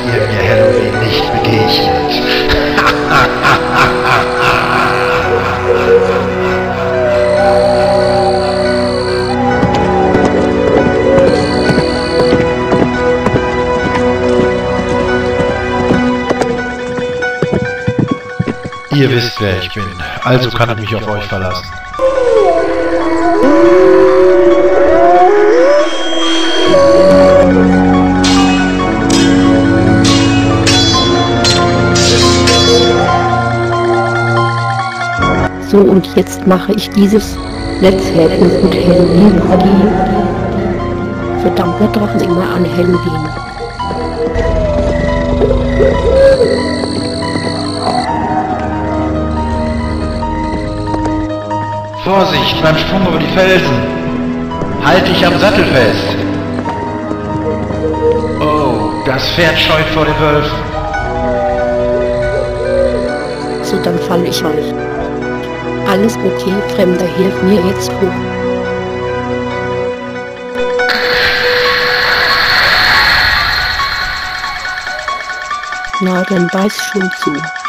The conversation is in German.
ihr mir Halloween nicht begegnet. Ihr wisst, wer ich bin, also kann ich mich auf euch verlassen. So, und jetzt mache ich dieses Let's Happen und Halloween Party. Verdammt, wir dachten immer an Halloween. Vorsicht beim Sprung über die Felsen! Halt dich am Sattel fest! Oh, das Pferd scheut vor den Wölfen. So, dann falle ich mal. Alles okay, Fremder, hilf mir jetzt hoch. Na, dann beiß schon zu.